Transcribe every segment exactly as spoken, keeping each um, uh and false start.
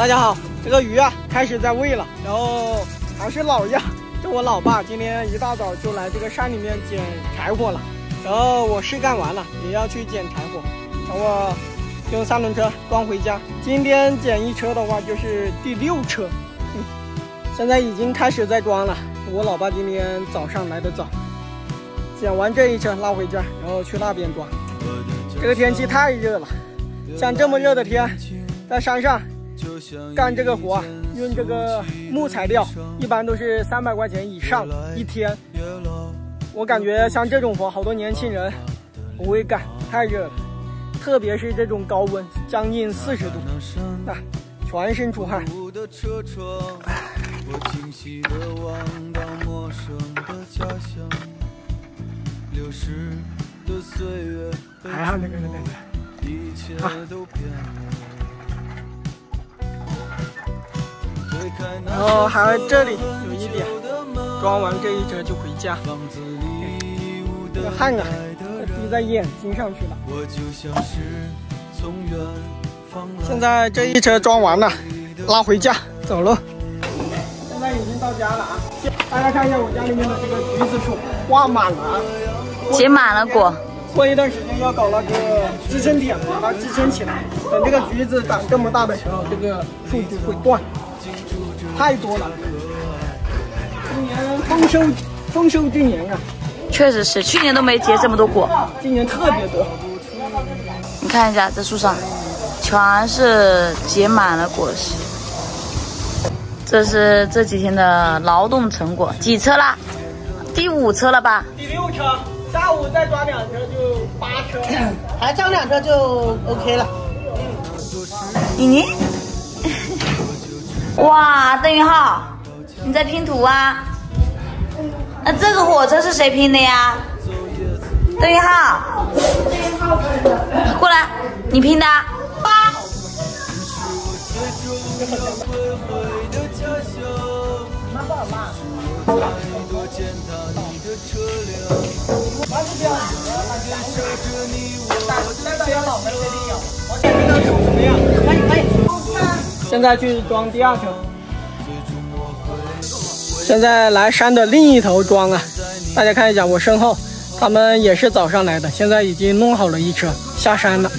大家好，这个鱼啊开始在喂了，然后还是老样，这我老爸今天一大早就来这个山里面捡柴火了，然后我事干完了也要去捡柴火，然后我用三轮车装回家。今天捡一车的话就是第六车，嗯，现在已经开始在装了。我老爸今天早上来的早，捡完这一车拉回家，然后去那边装。这个天气太热了，像这么热的天，在山上干这个活，运这个木材料，一般都是三百块钱以上一天。我感觉像这种活，好多年轻人不会干，太热了，特别是这种高温，将近四十度，啊，全身出汗。还好那个那个啊。然后还有这里有一点，装完这一车就回家。这个汗啊，滴在眼睛上去了。现在这一车装完了，拉回家走了。现在已经到家了啊！大家看一下我家里面的这个橘子树，挂满了啊， 结满了果。 过一段时间要搞那个支撑点，把它支撑起来。等这个橘子长这么大的时候，这个树就会断。太多了，今年丰收丰收之年啊！ 确实是，去年都没结这么多果， 今年特别多。 你看一下这树上，全是结满了果实。这是这几天的劳动成果，几车啦？第五车了吧？ 第六车，下午再装两车就八车，还装两车就 OK 了。 妮妮。哇，邓云浩，你在拼图啊？那这个火车是谁拼的呀？邓云浩，过来，你拼的。八。现在去装第二车，现在来山的另一头装啊！大家看一下我身后，他们也是早上来的，现在已经弄好了一车下山了。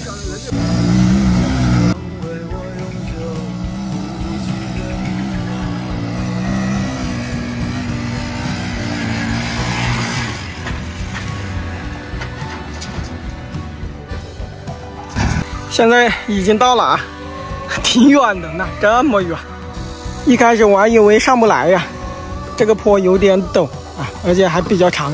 现在已经到了啊！挺远的呢，这么远，一开始我还以为上不来呀，这个坡有点陡啊，而且还比较长。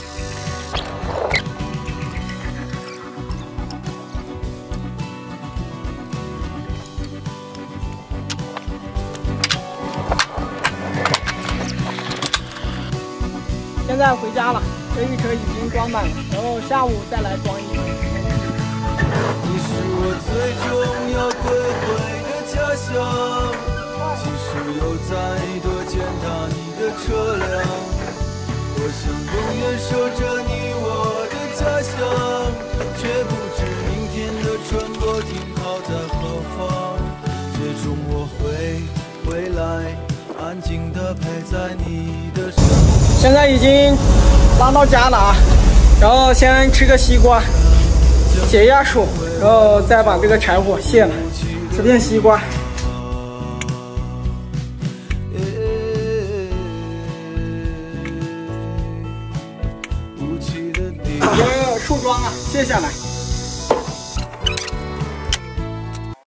现在回家了，这一车已经装满了，然后下午再来装一车。你是我最终要归回的家乡，即使有再多践踏你的车辆，我想永远守着你我的家乡，却不知明天的船舶停靠在何方，最终我会回来，安静地陪在你的身旁。现在已经拉到家了啊，然后先吃个西瓜解压暑，然后再把这个柴火卸了，吃片西瓜。把这个树桩啊卸下来。